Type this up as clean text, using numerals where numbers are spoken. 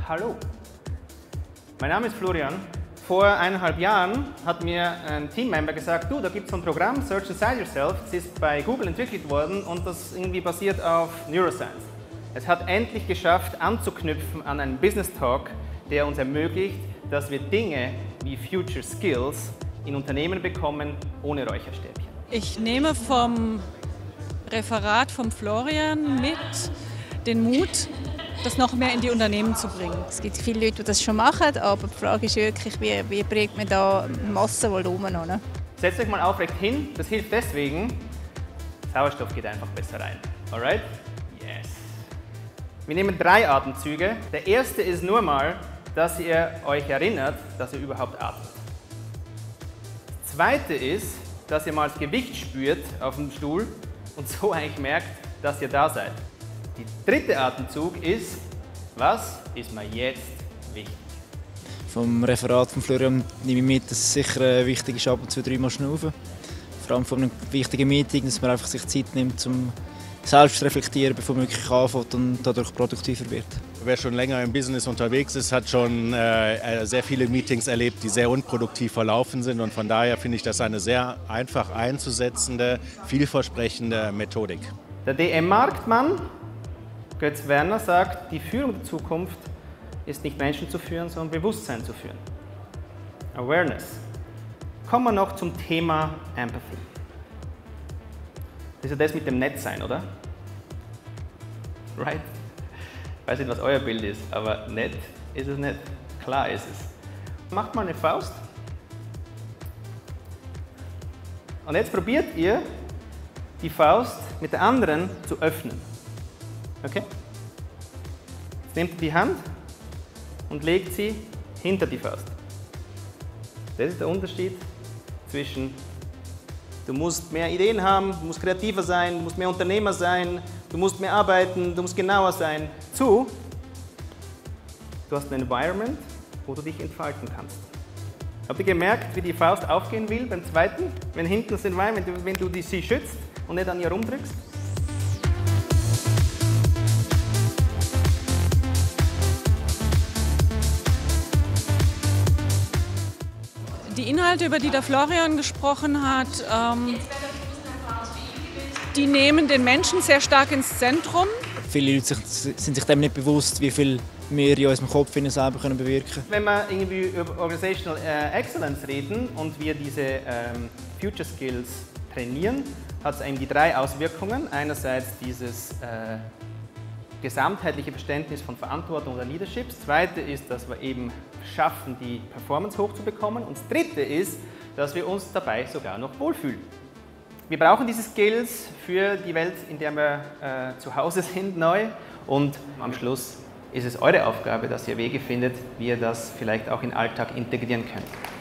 Hallo, mein Name ist Florian. Vor 1,5 Jahren hat mir ein Teammember gesagt, du, da gibt es so ein Programm, Search Inside Yourself, das ist bei Google entwickelt worden und das irgendwie basiert auf Neuroscience. Es hat endlich geschafft, anzuknüpfen an einen Business Talk, der uns ermöglicht, dass wir Dinge wie Future Skills in Unternehmen bekommen, ohne Räucherstäbchen. Ich nehme vom Referat von Florian mit den Mut, das noch mehr in die Unternehmen zu bringen. Es gibt viele Leute, die das schon machen, aber die Frage ist wirklich, wie bringt man da Massenvolumen an? Setzt euch mal aufrecht hin, das hilft deswegen, Sauerstoff geht einfach besser rein. Alright? Yes. Wir nehmen 3 Atemzüge. Der erste ist nur mal, dass ihr euch erinnert, dass ihr überhaupt atmet. Das zweite ist, dass ihr mal das Gewicht spürt auf dem Stuhl und so eigentlich merkt, dass ihr da seid. Der dritte Atemzug ist, was ist mir jetzt wichtig? Vom Referat von Florian nehme ich mit, dass es sicher wichtig ist, ab und zu 3 Mal schnaufen. Vor allem von einem wichtigen Meeting, dass man einfach sich Zeit nimmt, um selbst zu reflektieren, bevor man wirklich anfängt und dadurch produktiver wird. Wer schon länger im Business unterwegs ist, hat schon sehr viele Meetings erlebt, die sehr unproduktiv verlaufen sind. Und von daher finde ich das eine sehr einfach einzusetzende, vielversprechende Methodik. Der DM-Marktmann Götz Werner sagt, die Führung der Zukunft ist nicht Menschen zu führen, sondern Bewusstsein zu führen. Awareness. Kommen wir noch zum Thema Empathy. Das ist ja das mit dem Nettsein, oder? Right? Ich weiß nicht, was euer Bild ist, aber nett ist es nicht. Klar ist es. Macht mal eine Faust. Und jetzt probiert ihr, die Faust mit der anderen zu öffnen. Okay? Jetzt nehmt ihr die Hand und legt sie hinter die Faust. Das ist der Unterschied zwischen, du musst mehr Ideen haben, du musst kreativer sein, du musst mehr Unternehmer sein, du musst mehr arbeiten, du musst genauer sein, zu, du hast ein Environment, wo du dich entfalten kannst. Habt ihr gemerkt, wie die Faust aufgehen will beim zweiten? Wenn hinten das Environment, wenn du sie schützt und nicht an ihr rumdrückst? Die Inhalte, über die der Florian gesprochen hat, die nehmen den Menschen sehr stark ins Zentrum. Viele Leute sind sich dem nicht bewusst, wie viel wir in unserem Kopf selber bewirken können. Wenn wir irgendwie über Organizational Excellence reden und wir diese Future Skills trainieren, hat es eigentlich 3 Auswirkungen. Einerseits dieses gesamtheitliche Verständnis von Verantwortung oder Leadership. Das zweite ist, dass wir eben schaffen, die Performance hochzubekommen. Und das dritte ist, dass wir uns dabei sogar noch wohlfühlen. Wir brauchen diese Skills für die Welt, in der wir zu Hause sind, neu. Und am Schluss ist es eure Aufgabe, dass ihr Wege findet, wie ihr das vielleicht auch in den Alltag integrieren könnt.